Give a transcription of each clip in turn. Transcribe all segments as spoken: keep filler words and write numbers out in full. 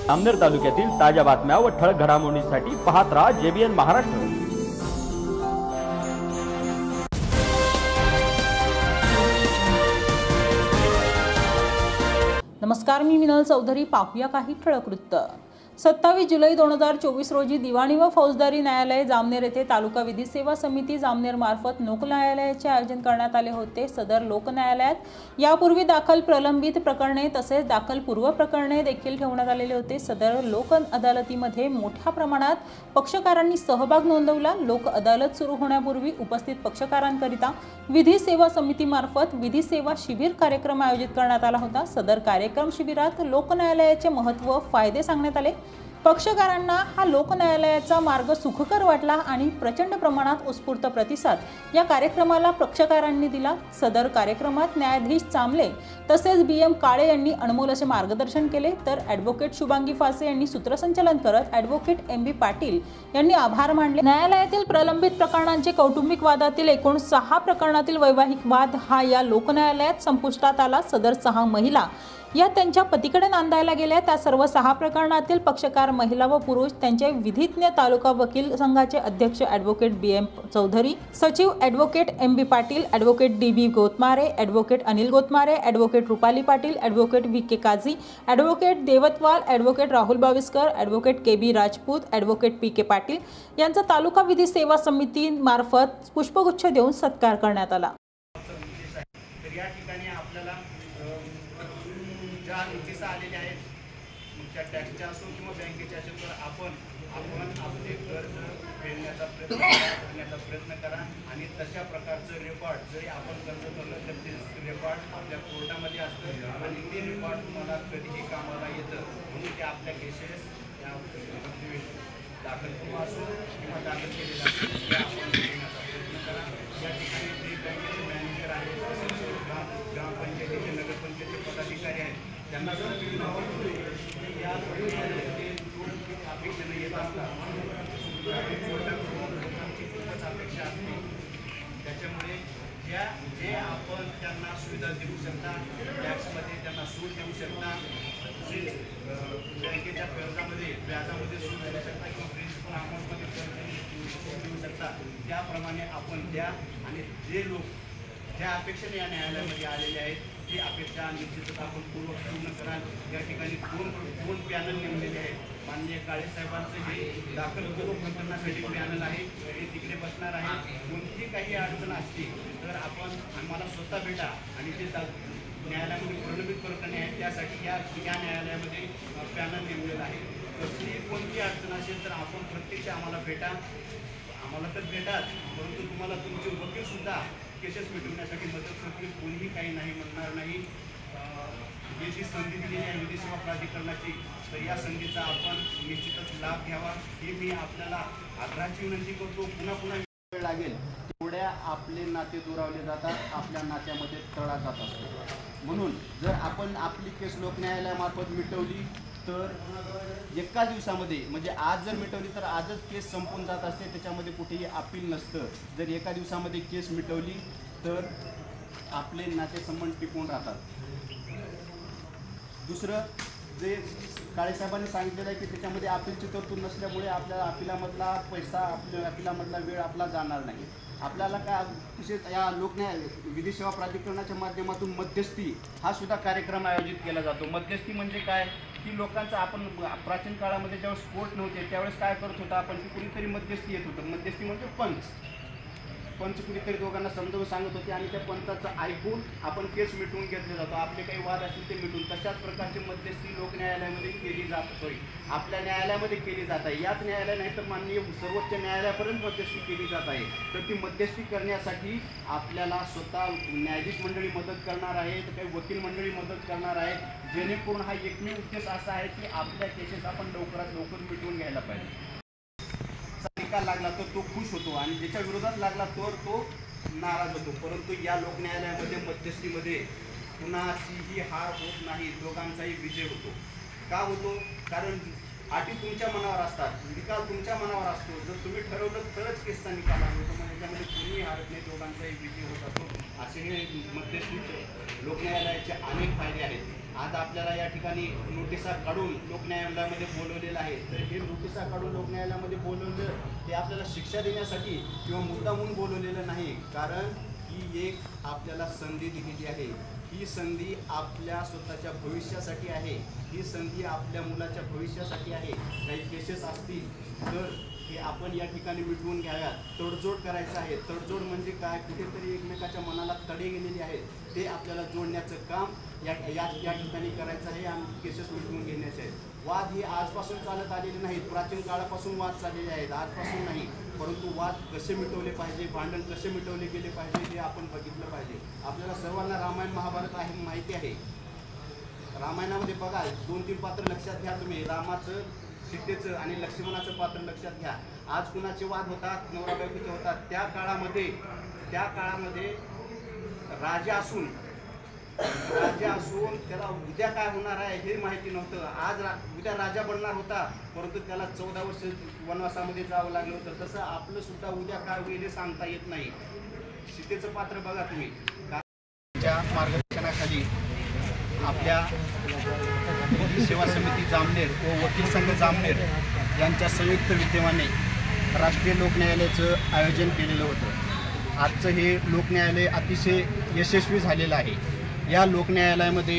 जामनेर तालुक्यातील ताज्या बातम्या व ठळक घडामोडींसाठी पाहत राहा जेबीएन महाराष्ट्र। नमस्कार, मी मिनल चौधरी। पाहूया काही ठळक वृत्त। सत्तावीस जुलै दोन हजार चोवीस रोजी दिवाणी व फौजदारी न्यायालय जामनेर येथे तालुका विधी सेवा समिती जामनेर मार्फत लोक न्यायालयाचे आयोजन करण्यात आले होते। सदर लोक न्यायालयात यापूर्वी दाखल प्रलंबित प्रकरणे तसेच दाखल पूर्व प्रकरणे देखील ठेवण्यात आलेले होते। सदर लोक अदालतीमध्ये मोठ्या प्रमाणात पक्षकारांनी सहभाग नोंदवला। लोक अदालत सुरू होण्यापूर्वी उपस्थित पक्षकारांकरिता विधी सेवा समिती मार्फत विधी सेवा शिबिर कार्यक्रम आयोजित करण्यात आला होता। सदर कार्यक्रम शिबिरात लोक न्यायालयाचे महत्त्व, फायदे सांगण्यात आले। पक्षकारांना हा लोक न्यायालयाचा मार्ग सुखकर वाटला आणि प्रचंड प्रमाणात उत्स्फूर्त प्रतिसाद या कार्यक्रमाला पक्षकारांनी दिला। सदर कार्यक्रमात न्यायाधीश चांबले तसेच बी एम काळे यांनी अनमोल असे मार्गदर्शन केले, तर ॲडव्होकेट शुभांगी फासे यांनी सूत्रसंचालन करत ॲडव्होकेट एम बी पाटील यांनी आभार मानले। न्यायालयातील प्रलंबित प्रकरणांचे कौटुंबिक वादातील एकूण सहा प्रकरणातील वैवाहिक वाद हा या लोक न्यायालयात संपुष्टात आला। सदर सहा महिला या त्यांच्या पतीकडे नांदायला गेल्या। त्या सर्व सहा प्रकरणातील पक्षकार महिला व पुरुष, त्यांचे विधिज्ञ तालुका वकील संघाचे अध्यक्ष ॲडव्होकेट बी एम चौधरी, सचिव advocate M B Patil, advocate D B Gotmare, advocate Anil Gotmare, advocate Rupali Patil, advocate V K Kazi, advocate Deotwal, advocate Rahul Baviskar, advocate K B Rajput, advocate P K Patil यांचा तालुका विधी सेवा समिती मार्फत पुष्पगुच्छ देऊन सत्कार करण्यात आला। ज्या नोटिस आलेल्या आहेत, मग त्या टॅक्सच्या असो किंवा बँकेच्या असो, तर आपण आपण आपले कर्ज फेडण्याचा प्रयत्न करण्याचा प्रयत्न करा आणि तशा प्रकारचं रेकॉर्ड जरी आपण कर्ज भरलं तर ते रेकॉर्ड आपल्या कोर्टामध्ये असतं आणि ते रेकॉर्ड तुम्हाला कधीही कामाला येतं। म्हणून ते आपल्या केसेस दाखल किंवा असो किंवा दाखल केलेला असेल ते आपण घेण्याचा प्रयत्न करा। या ठिकाणी जे बँकेचे मॅनेजर आहेत, तसेच ग्राम ग्रामपंचायतीचे नगरपंचायतीचे पदाधिकारी आहेत, त्यांना जर मी या अपेक्षेने येत असतात लोकांची खूपच अपेक्षा असते। त्याच्यामुळे ज्या जे आपण त्यांना सुविधा देऊ शकता, टॅक्समध्ये त्यांना सूट देऊ शकता, तसेच बँकेच्या कर्जामध्ये व्याजामध्ये सूट देऊ शकता किंवा प्रिन्सिपल अमाऊंटमध्ये कर्ज देऊ शकता, त्याप्रमाणे आपण द्या। आणि जे लोक ज्या अपेक्षेने या न्यायालयामध्ये आलेले आहेत ती अपेक्षा निश्चितच आपण पूर्व पूर्ण कराल। या ठिकाणी दोन दोन पॅनल नेमलेले आहेत। माननीय काळे साहेबांचं हे दाखल पूर्व प्रकरणासाठी पॅनल आहे, ते तिकडे बसणार आहे। कोणतीही काही अडचण असते तर आपण आम्हाला स्वतः भेटा आणि ते न्यायालयामध्ये प्रलंबित प्रकरणे आहेत त्यासाठी या या न्यायालयामध्ये पॅनल नेमलेलं आहे। कसलीही कोणती अडचण असेल तर आपण प्रत्यक्ष आम्हाला भेटा, आम्हाला तर भेटाच, परंतु तुम्हाला तुमचे वकील सुद्धा केसेस मिटवण्यासाठी मदत करतील। कोणीही काही नाही म्हणणार नाही। ही जी संधी दिलेली आहे विधी सेवा प्राधिकरणाची, तर या संधीचा आपण निश्चितच लाभ घ्यावा ही मी आपल्याला आग्रहाची विनंती करतो। पुन्हा पुन्हा वेळ लागेल तेवढ्या आपले नाते दुरावले जातात, आपल्या नात्यामध्ये तडा जात असतो। म्हणून जर आपण आपली केस लोक न्यायालयामार्फत मिटवली तर एका दिवसामध्ये, म्हणजे आज जर मिटवली तर आजच केस संपून जात असते, त्याच्यामध्ये कुठेही अपील नसतं। जर एका दिवसामध्ये केस मिटवली तर आपले नातेसंबंध टिकून राहतात। दुसरं जे काळेसाहेबांनी सांगितलेलं आहे की त्याच्यामध्ये अपीलची तरतूद नसल्यामुळे आपल्याला अपिलामधला पैसा, आपल्या अपिलामधला वेळ आपला जाणार नाही। आपल्याला काय तसेच या लोकन्याय विधी सेवा प्राधिकरणाच्या माध्यमातून मध्यस्थी हा सुद्धा कार्यक्रम आयोजित केला जातो। मध्यस्थी म्हणजे काय की लोकांचा, आपण प्राचीन काळामध्ये ज्यावेळेस कोर्ट नव्हते त्यावेळेस काय करत होता आपण की कुणीतरी मध्यस्थी येत होतं। मध्यस्थी म्हणजे पंच पंच कुणीतरी दोघांना समजावून सांगत होते आणि त्या पंचाचं ऐकून आपण केस मिटवून घेतले जातो, आपले काही वाद असतील ते मिटून। तशाच प्रकारची मध्यस्थी लोक न्यायालयामध्ये केली जात होती, आपल्या न्यायालयामध्ये केली जात आहे। याच न्यायालय नाही तर माननीय सर्वोच्च न्यायालयापर्यंत मध्यस्थी केली जात आहे। तर ती मध्यस्थी करण्यासाठी आपल्याला स्वतः न्यायाधीश मंडळी मदत करणार आहे, तर काही वकील मंडळी मदत करणार आहे, जेणेकरून हा एकमेव उद्देश असा आहे की आपल्या केसेस आपण लवकरात लवकर मिटवून घ्यायला पाहिजे। निकाल लागला तर तो खुश होतो आणि ज्याच्या विरोधात लागला तर तो नाराज होतो। परंतु या लोक न्यायालयामध्ये मध्यस्थीमध्ये कुणाचीही हार होत नाही, दोघांचाही विजय होतो। का होतो? कारण अटी तुमच्या मनावर असतात, निकाल तुमच्या मनावर असतो. जर तुम्ही ठरवलं तरच केसचा निकाल असतो. पण याच्यामध्ये कोणी हरत नाही, दोघांचाही विजय होत असतो. असे हे मध्यस्थी लोक न्यायालयाचे अनेक फायदे आहेत. आज आपल्याला या ठिकाणी नोटिसा काढून लोक न्यायालयामध्ये बोलवलेलं आहे. तर हे नोटिसा काढून लोक न्यायालयामध्ये बोलवलं हे आपल्याला शिक्षा देण्यासाठी किंवा मुद्दामून बोलवलेलं नाही, कारण ही एक आपल्याला संधी दिलेली आहे. ही संधी आपल्या स्वतःच्या भविष्यासाठी आहे. ही संधी आपल्या मुलाच्या भविष्यासाठी आहे. काही केसेस असतील तर हे आपण या ठिकाणी मिटवून घ्याव्यात. तडजोड करायचं आहे. तडजोड म्हणजे काय, कुठेतरी एकमेकाच्या मनाला तडे गेलेले आहेत ते आपल्याला जोडण्याचं काम या या या ठिकाणी करायचं आहे आणि केसेस मिटवून घेण्याचे आहेत. वाद हे आजपासून चालत आलेले नाहीत, प्राचीन काळापासून वाद चाललेले आहेत, आजपासून नाही. परंतु वाद कसे मिटवले पाहिजे, भांडण कसे मिटवले गेले पाहिजे हे आपण बघितलं पाहिजे. आपल्याला सर्वांना रामायण महाभारत आहे माहिती आहे. रामायणामध्ये बघा, दोन तीन पात्र लक्षात घ्या तुम्ही. रामाचं, सीतेचं आणि लक्ष्मणाचं पात्र लक्षात घ्या. आज कुणाचे वाद होतात, नवरा बायकोचे होतात. त्या काळामध्ये त्या काळामध्ये राजा असून राजा असून त्याला उद्या काय होणार आहे हे माहिती नव्हतं. आज रा उद्या राजा बनणार होता, परंतु त्याला चौदा वर्ष वनवासामध्ये जावं लागलं होतं. तसं आपलं सुद्धा उद्या काय होईल हे सांगता येत नाही. सीतेचं पात्र बघा तुम्ही. त्या मार्गदर्शनाखाली आपल्या वकील सेवा समिती जामनेर व वकील संघ जामनेर यांच्या संयुक्त विद्यमाने राष्ट्रीय लोक न्यायालयाचं आयोजन केलेलं होतं. आजचं हे लोक न्यायालय अतिशय यशस्वी झालेलं आहे. या लोक न्यायालयामध्ये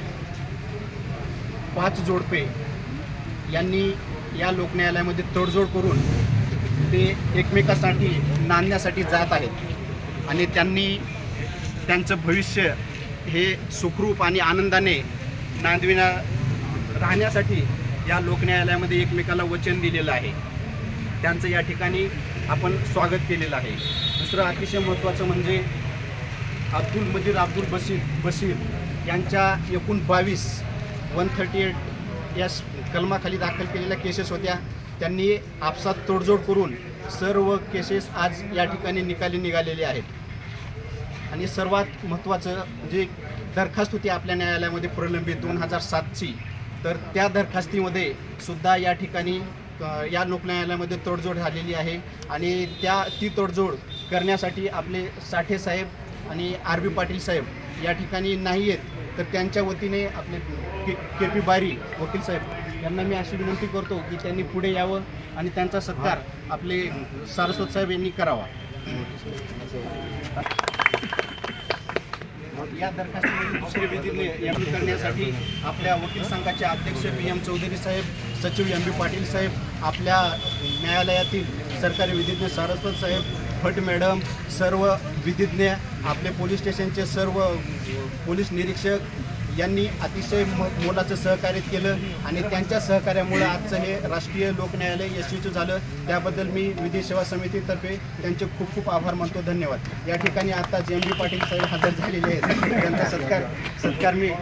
पाच जोडपे यांनी या लोक न्यायालयामध्ये तडजोड करून ते एकमेकासाठी नांदण्यासाठी जात आहेत आणि त्यांनी त्यांचं भविष्य हे सुखरूप आणि आनंदाने नांदविना राहण्यासाठी या लोक न्यायालयामध्ये एकमेकाला वचन दिलेलं आहे. त्यांचं या ठिकाणी आपण स्वागत केलेलं आहे. दुसरं अतिशय महत्त्वाचं म्हणजे अब्दुल मजीद अब्दुल बशीर बशीर यांच्या एकूण बावीस वन थर्टी एट या कलमाखाली दाखल केलेल्या केसेस होत्या. त्यांनी आपसात तोडजोड करून सर्व केसेस आज या ठिकाणी निकाली निघालेले आहेत. आणि सर्वात महत्त्वाचं जे दरखास्त होती आपल्या न्यायालयामध्ये प्रलंबित दोन हजार सातची, तर त्या दरखास्तीमध्ये सुद्धा या ठिकाणी या लोक न्यायालयामध्ये तडजोड झालेली आहे. आणि त्या ती तडजोड करण्यासाठी आपले साठे साहेब आणि आर बी पाटील साहेब या ठिकाणी नाही आहेत, तर त्यांच्या वतीने आपले के के पी बारी वकील साहेब यांना मी अशी विनंती करतो की त्यांनी पुढे यावं आणि त्यांचा सत्कार आपले सारस्वत साहेब यांनी करावा. या दरखास्तीमध्ये दुसरे विधिज्ञ नेमणूक करण्यासाठी आपल्या वकील संघाचे अध्यक्ष बी एम चौधरी साहेब, सचिव एम बी पाटील साहेब, आपल्या न्यायालयातील सरकारी विधिज्ञ सारस्वत साहेब, भट मॅडम, सर्व विधिज्ञ, आपले पोलीस स्टेशनचे सर्व पोलीस निरीक्षक यांनी अतिशय म मोलाचं सहकार्य केलं आणि त्यांच्या सहकार्यामुळे आजचं हे राष्ट्रीय लोक न्यायालय यशस्वी झालं. त्याबद्दल मी विधी सेवा समितीतर्फे त्यांचे खूप खूप आभार मानतो. धन्यवाद. या ठिकाणी आता जे एम बी पाटील साहेब हजर झालेले आहेत, त्यांचा सत्कार सत्कार मी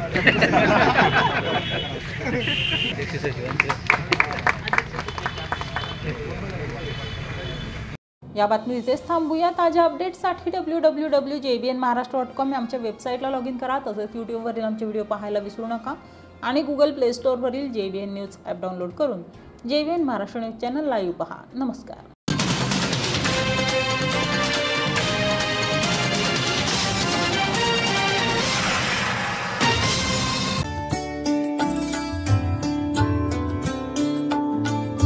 या बातमी इथेच थांबूया. ताज्या अपडेट्ससाठी W W W J B N Maharashtra dot com या आमच्या वेबसाईटला लॉग इन करा. तसंच यूट्यूबवरील आमचे व्हिडिओ पाहायला विसरू नका आणि गुगल प्ले स्टोअरवरील J B N news app download करून J B N Maharashtra news channel live पहा. नमस्कार.